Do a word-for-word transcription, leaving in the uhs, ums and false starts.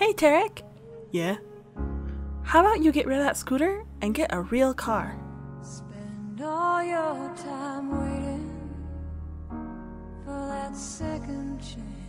Hey Tarak, Yeah? how about you get rid of that scooter and get a real car? Spend all your time waiting for that second chance.